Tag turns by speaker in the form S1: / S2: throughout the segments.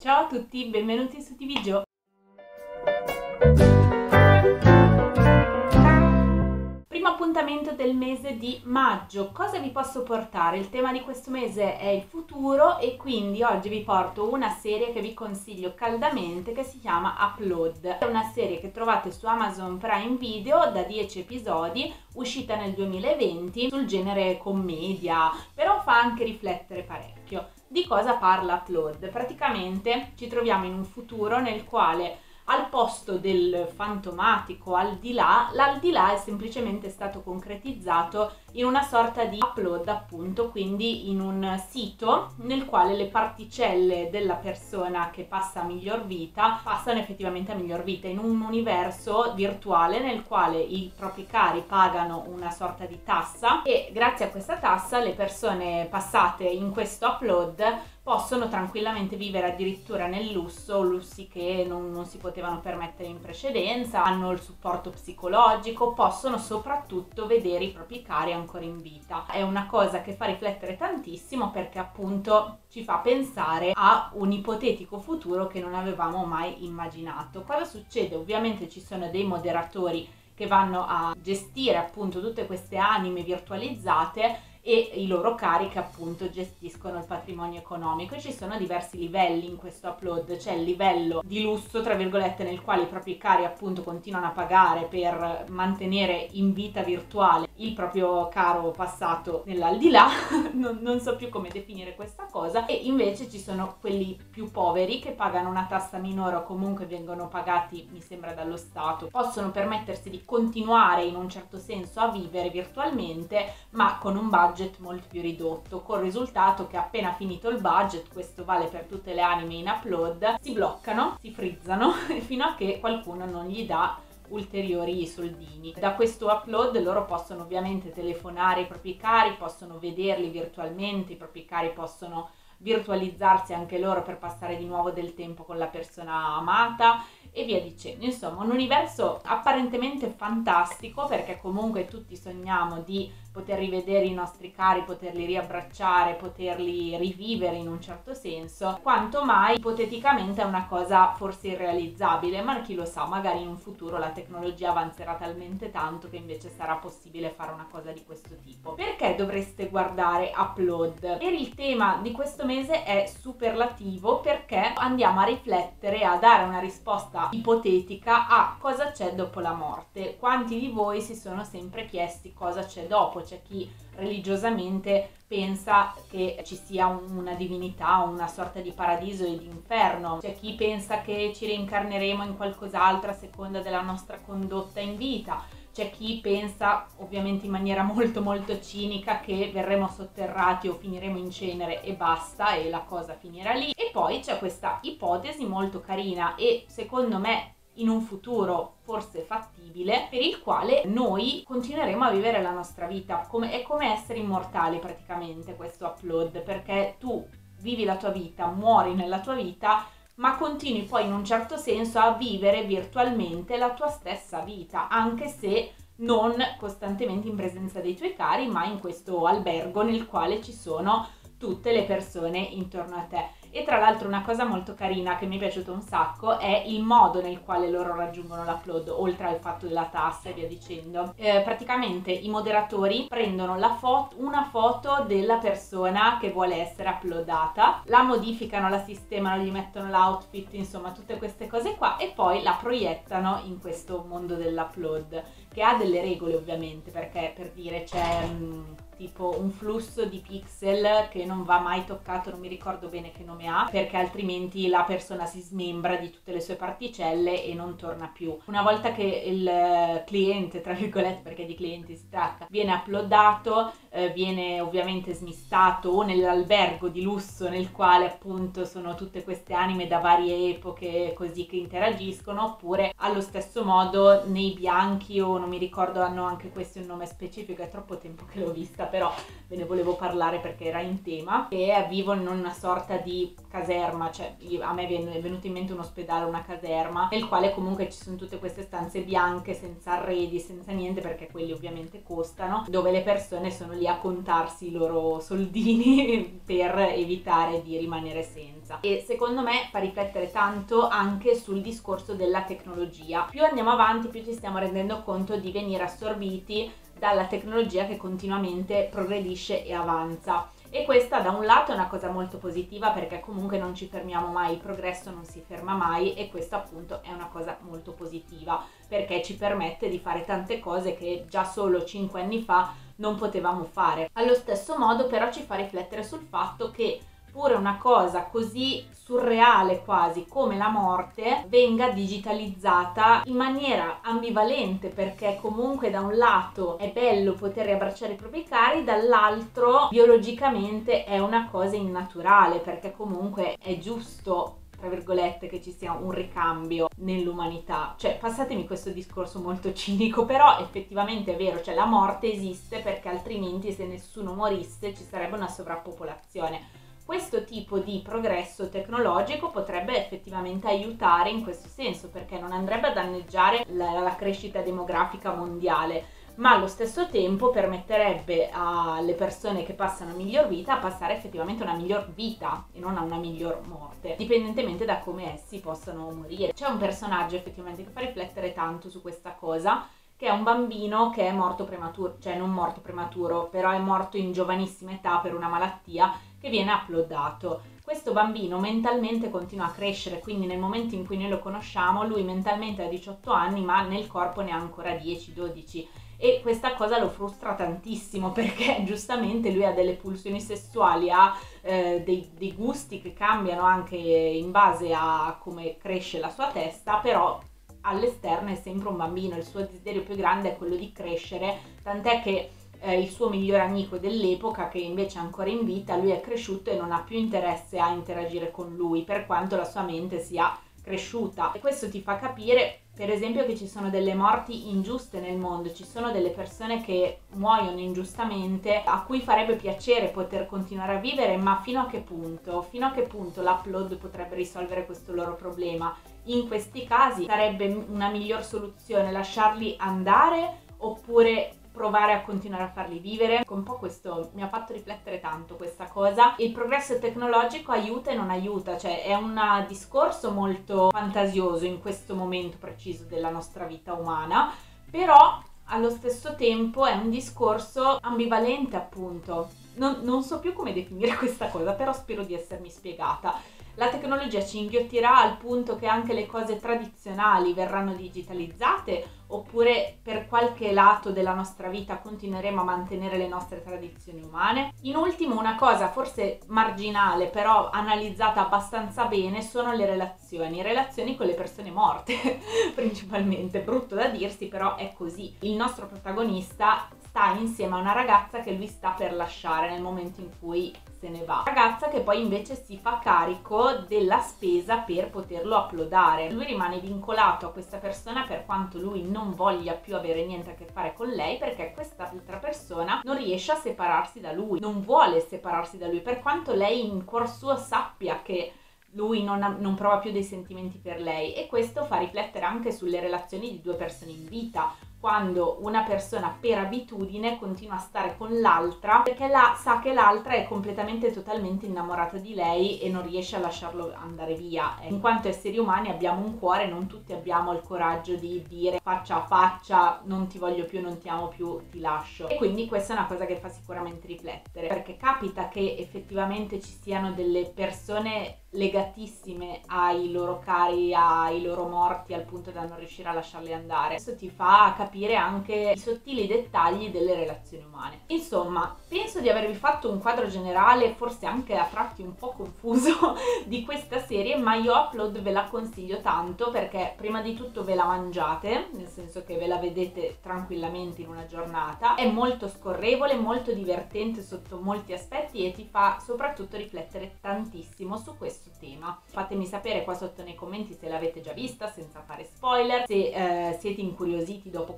S1: Ciao a tutti, benvenuti su TVGio. Primo appuntamento del mese di maggio. Cosa vi posso portare? Il tema di questo mese è il futuro e quindi oggi vi porto una serie che vi consiglio caldamente che si chiama Upload. È una serie che trovate su Amazon Prime Video da 10 episodi, uscita nel 2020, sul genere commedia, però fa anche riflettere parecchio. Di cosa parla Upload? Praticamente ci troviamo in un futuro nel quale al posto del fantomatico al di là, l'aldilà è semplicemente stato concretizzato in una sorta di upload, appunto, quindi in un sito nel quale le particelle della persona che passa a miglior vita passano effettivamente a miglior vita, in un universo virtuale nel quale i propri cari pagano una sorta di tassa e grazie a questa tassa le persone passate in questo upload possono tranquillamente vivere addirittura nel lusso, lussi che non si potevano permettere in precedenza, hanno il supporto psicologico, possono soprattutto vedere i propri cari ancora in vita. È una cosa che fa riflettere tantissimo perché appunto ci fa pensare a un ipotetico futuro che non avevamo mai immaginato. Cosa succede? Ovviamente ci sono dei moderatori che vanno a gestire appunto tutte queste anime virtualizzate e i loro cari che appunto gestiscono il patrimonio economico e ci sono diversi livelli in questo upload. C'è il livello di lusso tra virgolette nel quale i propri cari appunto continuano a pagare per mantenere in vita virtuale il proprio caro passato nell'aldilà non so più come definire questa cosa, e invece ci sono quelli più poveri che pagano una tassa minore o comunque vengono pagati mi sembra dallo Stato, possono permettersi di continuare in un certo senso a vivere virtualmente ma con un budget molto più ridotto, col risultato che appena finito il budget, questo vale per tutte le anime in upload, si bloccano, si frizzano fino a che qualcuno non gli dà ulteriori soldini. Da questo upload loro possono ovviamente telefonare ai propri cari, possono vederli virtualmente, i propri cari possono virtualizzarsi anche loro per passare di nuovo del tempo con la persona amata e via dicendo. Insomma, un universo apparentemente fantastico perché comunque tutti sogniamo di poter rivedere i nostri cari, poterli riabbracciare, poterli rivivere in un certo senso, quanto mai ipoteticamente è una cosa forse irrealizzabile, ma chi lo sa, magari in un futuro la tecnologia avanzerà talmente tanto che invece sarà possibile fare una cosa di questo tipo. Perché dovreste guardare Upload? Per il tema di questo mese è superlativo perché andiamo a riflettere, a dare una risposta ipotetica a cosa c'è dopo la morte. Quanti di voi si sono sempre chiesti cosa c'è dopo? C'è chi religiosamente pensa che ci sia una divinità, una sorta di paradiso e di inferno, c'è chi pensa che ci reincarneremo in qualcos'altro a seconda della nostra condotta in vita, c'è chi pensa ovviamente in maniera molto cinica che verremo sotterrati o finiremo in cenere e basta e la cosa finirà lì, e poi c'è questa ipotesi molto carina e secondo me in un futuro forse fattibile, per il quale noi continueremo a vivere la nostra vita, è come essere immortali praticamente questo upload, perché tu vivi la tua vita, muori nella tua vita, ma continui poi in un certo senso a vivere virtualmente la tua stessa vita, anche se non costantemente in presenza dei tuoi cari, ma in questo albergo nel quale ci sono tutte le persone intorno a te. E tra l'altro una cosa molto carina che mi è piaciuta un sacco è il modo nel quale loro raggiungono l'upload, oltre al fatto della tassa e via dicendo. Praticamente i moderatori prendono una foto della persona che vuole essere uploadata, la modificano, la sistemano, gli mettono l'outfit, insomma tutte queste cose qua, e poi la proiettano in questo mondo dell'upload, che ha delle regole ovviamente, perché per dire c'è tipo un flusso di pixel che non va mai toccato, non mi ricordo bene che nome ha, perché altrimenti la persona si smembra di tutte le sue particelle e non torna più. Una volta che il cliente, tra virgolette, perché di clienti si tratta, viene uploadato, viene ovviamente smistato o nell'albergo di lusso nel quale appunto sono tutte queste anime da varie epoche così che interagiscono, oppure allo stesso modo nei bianchi o non mi ricordo, hanno anche questi un nome specifico, è troppo tempo che l'ho vista, però ve ne volevo parlare perché era in tema, che vivono in una sorta di caserma, cioè a me è venuto in mente un ospedale, una caserma, nel quale comunque ci sono tutte queste stanze bianche, senza arredi, senza niente, perché quelli ovviamente costano, dove le persone sono lì a contarsi i loro soldini per evitare di rimanere senza. E secondo me fa riflettere tanto anche sul discorso della tecnologia. Più andiamo avanti, più ci stiamo rendendo conto di venire assorbiti dalla tecnologia che continuamente progredisce e avanza. E questa da un lato è una cosa molto positiva, perché comunque non ci fermiamo mai, il progresso non si ferma mai, e questo appunto è una cosa molto positiva, perché ci permette di fare tante cose che già solo 5 anni fa non potevamo fare. Allo stesso modo però ci fa riflettere sul fatto che pure una cosa così surreale quasi come la morte venga digitalizzata in maniera ambivalente, perché comunque da un lato è bello poter riabbracciare i propri cari, dall'altro biologicamente è una cosa innaturale, perché comunque è giusto, tra virgolette, che ci sia un ricambio nell'umanità. Cioè, passatemi questo discorso molto cinico, però effettivamente è vero, cioè la morte esiste perché altrimenti, se nessuno morisse, ci sarebbe una sovrappopolazione. Questo tipo di progresso tecnologico potrebbe effettivamente aiutare in questo senso, perché non andrebbe a danneggiare la crescita demografica mondiale, ma allo stesso tempo permetterebbe alle persone che passano a miglior vita a passare effettivamente a una miglior vita e non a una miglior morte, dipendentemente da come essi possano morire. C'è un personaggio effettivamente che fa riflettere tanto su questa cosa, che è un bambino che è morto prematuro, cioè non morto prematuro, però è morto in giovanissima età per una malattia, che viene uploadato. Questo bambino mentalmente continua a crescere, quindi nel momento in cui noi lo conosciamo, lui mentalmente ha 18 anni, ma nel corpo ne ha ancora 10-12. E questa cosa lo frustra tantissimo, perché giustamente lui ha delle pulsioni sessuali, ha dei gusti che cambiano anche in base a come cresce la sua testa, però all'esterno è sempre un bambino, il suo desiderio più grande è quello di crescere, tant'è che il suo migliore amico dell'epoca, che invece è ancora in vita, lui è cresciuto e non ha più interesse a interagire con lui, per quanto la sua mente sia cresciuta. E questo ti fa capire, per esempio, che ci sono delle morti ingiuste nel mondo, ci sono delle persone che muoiono ingiustamente, a cui farebbe piacere poter continuare a vivere, ma fino a che punto? Fino a che punto l'upload potrebbe risolvere questo loro problema? In questi casi sarebbe una miglior soluzione lasciarli andare, oppure provare a continuare a farli vivere? Un po' questo mi ha fatto riflettere tanto, questa cosa. Il progresso tecnologico aiuta e non aiuta, cioè è un discorso molto fantasioso in questo momento preciso della nostra vita umana, però allo stesso tempo è un discorso ambivalente, appunto. Non so più come definire questa cosa, però spero di essermi spiegata. La tecnologia ci inghiottirà al punto che anche le cose tradizionali verranno digitalizzate, oppure per qualche lato della nostra vita continueremo a mantenere le nostre tradizioni umane? In ultimo, una cosa forse marginale, però analizzata abbastanza bene, sono le relazioni con le persone morte, principalmente. Brutto da dirsi, però è così. Il nostro protagonista sta insieme a una ragazza che lui sta per lasciare nel momento in cui se ne va. Ragazza che poi invece si fa carico della spesa per poterlo uploadare. Lui rimane vincolato a questa persona per quanto lui non voglia più avere niente a che fare con lei, perché quest'altra persona non riesce a separarsi da lui, non vuole separarsi da lui, per quanto lei in cuor suo sappia che lui non prova più dei sentimenti per lei. E questo fa riflettere anche sulle relazioni di due persone in vita, quando una persona per abitudine continua a stare con l'altra perché sa che l'altra è completamente totalmente innamorata di lei e non riesce a lasciarlo andare via. In quanto esseri umani abbiamo un cuore, non tutti abbiamo il coraggio di dire faccia a faccia non ti voglio più, non ti amo più, ti lascio. E quindi questa è una cosa che fa sicuramente riflettere, perché capita che effettivamente ci siano delle persone legatissime ai loro cari, ai loro morti, al punto da non riuscire a lasciarli andare. Questo ti fa capire anche i sottili dettagli delle relazioni umane. Insomma, penso di avervi fatto un quadro generale, forse anche a tratti un po' confuso, di questa serie, ma io Upload ve la consiglio tanto perché prima di tutto ve la mangiate, nel senso che ve la vedete tranquillamente in una giornata, è molto scorrevole, molto divertente sotto molti aspetti e ti fa soprattutto riflettere tantissimo su questo tema. Fatemi sapere qua sotto nei commenti se l'avete già vista senza fare spoiler, se siete incuriositi dopo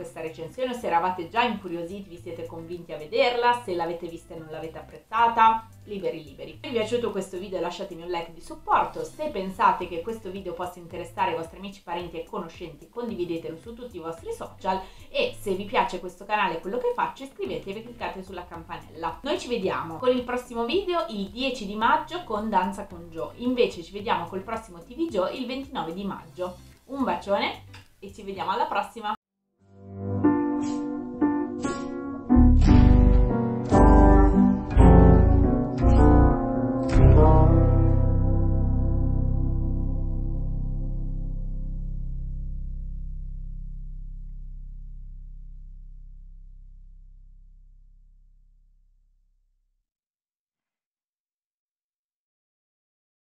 S1: questa recensione o se eravate già incuriositi, vi siete convinti a vederla, se l'avete vista e non l'avete apprezzata, liberi. Se vi è piaciuto questo video lasciatemi un like di supporto, se pensate che questo video possa interessare i vostri amici, parenti e conoscenti condividetelo su tutti i vostri social e se vi piace questo canale e quello che faccio iscrivetevi e cliccate sulla campanella. Noi ci vediamo con il prossimo video il 10 di maggio con Danza con Joe, invece ci vediamo col prossimo TV Joe il 29 di maggio. Un bacione e ci vediamo alla prossima!